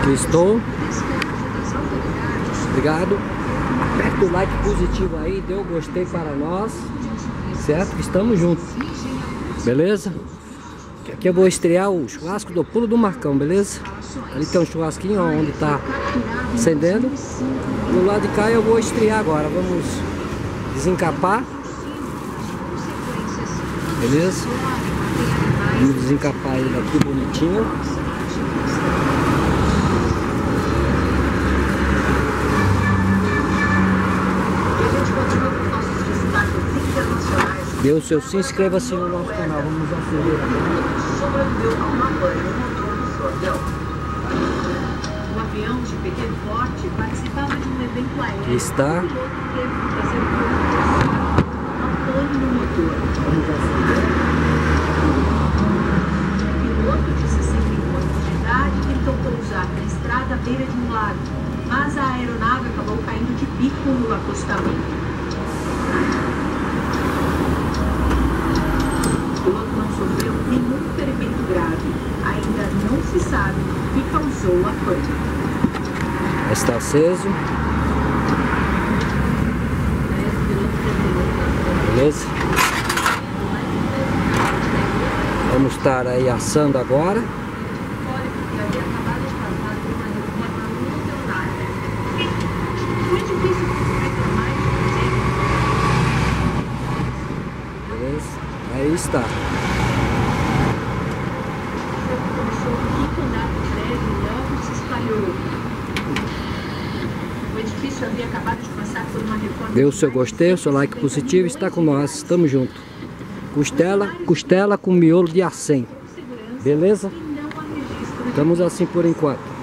Estou. Obrigado. Aperta o like positivo aí, dê o gostei para nós, certo? Estamos juntos, beleza? Aqui eu vou estrear o churrasco do Pulo do Marcão, beleza? Ali tem um churrasquinho ó, onde tá acendendo. Do lado de cá eu vou estrear agora. Vamos desencapar, beleza? Vamos desencapar ele aqui bonitinho. Dê o seu sim, inscreva-se no nosso canal. Vamos acelerar. O avião de pequeno porte participava de um evento aéreo. Aqui está. O piloto teve que fazer um pane no motor. O piloto de 61 anos de idade tentou pousar na estrada à beira de um lago, mas a aeronave acabou caindo de bico no acostamento. O piloto não sofreu nenhum ferimento grave. Ainda não se sabe o que causou a pane. Está aceso. Beleza? Vamos estar aí assando agora. Beleza? Aí está. O edifício havia acabado de passar por uma reforma. Dê o seu gostei, o seu like positivo, está com nós, estamos juntos. Costela com miolo de acém. Beleza? Estamos assim por enquanto.